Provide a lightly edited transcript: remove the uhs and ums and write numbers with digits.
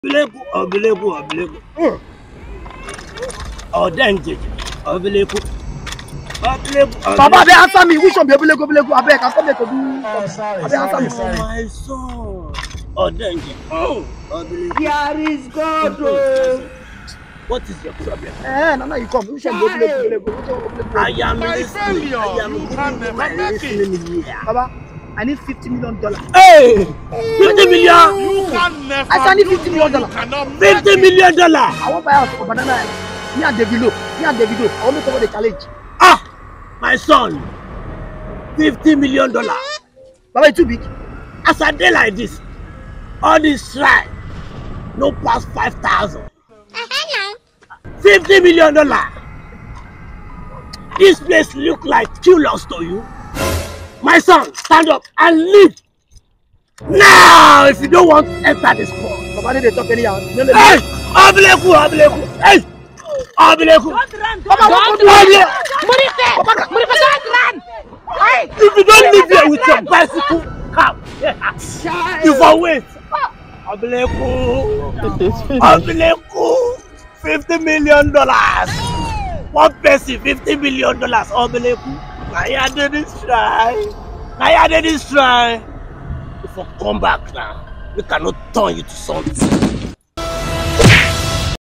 Available. Oh, danger. Available. Baba, they answer me. Which one be available? I beg, answer me to do. Oh, sorry. My son. Oh, danger. Here is God. What is your problem? Now you come. Which one be available? I am listening. You can never make it. Baba, I need $50 million. Hey! 50 million! You can never. I need $50 million. $50 million! I want to buy a house for banana. Me and Davido. I want to cover the challenge. Ah! My son! $50 million. Baba, it's too big. As a day like this, all this shrine, no past 5,000. $50 million. This place look like too lost to you. My son, stand up and leave. Now, if you don't want to enter this court. Baba, they talk anyhow. Hey! Obileku! Hey! Obileku! Don't run! Baba, Don't run! Murife, don't run! Hey! If you don't leave here with your bicycle, come. You for wait. Obileku! $50 million. One person, $50 million. Obileku! Now you did this try. If I come back now, we cannot turn you to something.